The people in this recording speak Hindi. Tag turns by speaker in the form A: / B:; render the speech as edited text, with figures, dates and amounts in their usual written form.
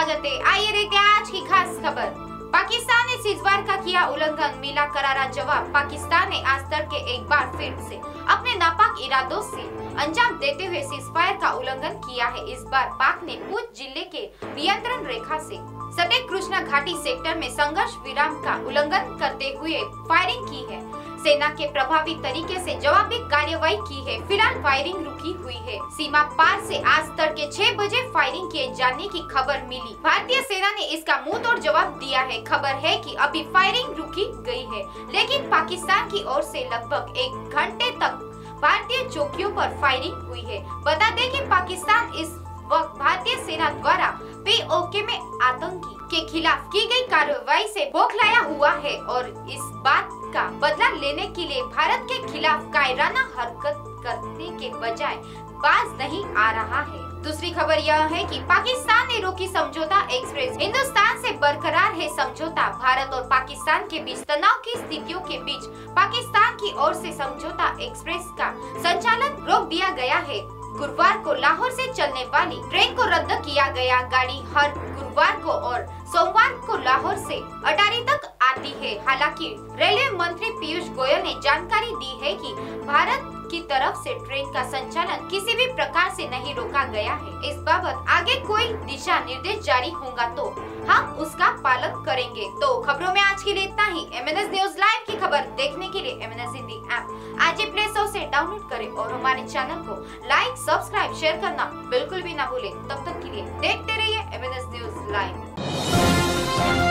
A: स्वागत है। आइए देखते हैं आज की खास खबर। पाकिस्तान ने सीजफायर का किया उल्लंघन, मिला करारा जवाब। पाकिस्तान ने आज तड़के एक बार फिर से अपने नापाक इरादों से अंजाम देते हुए सीजफायर का उल्लंघन किया है। इस बार पाक ने पूंछ जिले के नियंत्रण रेखा से सटे कृष्णा घाटी सेक्टर में संघर्ष विराम का उल्लंघन करते हुए फायरिंग की है। सेना के प्रभावी तरीके से जवाबी कार्यवाही की है। फिलहाल फायरिंग रुकी हुई है। सीमा पार से आज तड़के 6 बजे फायरिंग किए जाने की खबर मिली। भारतीय सेना ने इसका मुंह तोड़ जवाब दिया है। खबर है कि अभी फायरिंग रुकी गई है, लेकिन पाकिस्तान की ओर से लगभग 1 घंटे तक भारतीय चौकियों पर फायरिंग हुई है। बता दें कि पाकिस्तान इस वक्त भारतीय सेना द्वारा पीओके में आतंकी के खिलाफ की गई कार्रवाई से बौखलाया हुआ है और इस बात का बदला लेने के लिए भारत के खिलाफ कायराना हरकत करने के बजाय बाज नहीं आ रहा है। दूसरी खबर यह है कि पाकिस्तान ने रोकी समझौता एक्सप्रेस। हिंदुस्तान से बरकरार है समझौता। भारत और पाकिस्तान के बीच तनाव की स्थितियों के बीच पाकिस्तान की ओर से समझौता एक्सप्रेस का संचालन रोक दिया गया है। गुरुवार को लाहौर से चलने वाली ट्रेन को रद्द किया गया। गाड़ी हर गुरुवार को और सोमवार को लाहौर से अटारी तक आती है। हालांकि रेलवे मंत्री पीयूष गोयल ने जानकारी दी है कि भारत की तरफ से ट्रेन का संचालन किसी भी प्रकार से नहीं रोका गया है। इस बाबत आगे कोई दिशा निर्देश जारी होगा तो हम उसका पालन करेंगे। तो खबरों में आज के लिए इतना ही। MNS न्यूज लाइव की खबर देखने के लिए MNS हिंदी ऐप आज ही प्ले स्टोर से डाउनलोड करें और हमारे चैनल को लाइक, सब्सक्राइब, शेयर करना बिल्कुल भी ना भूलें। तब तक के लिए देखते रहिए MNS न्यूज लाइव।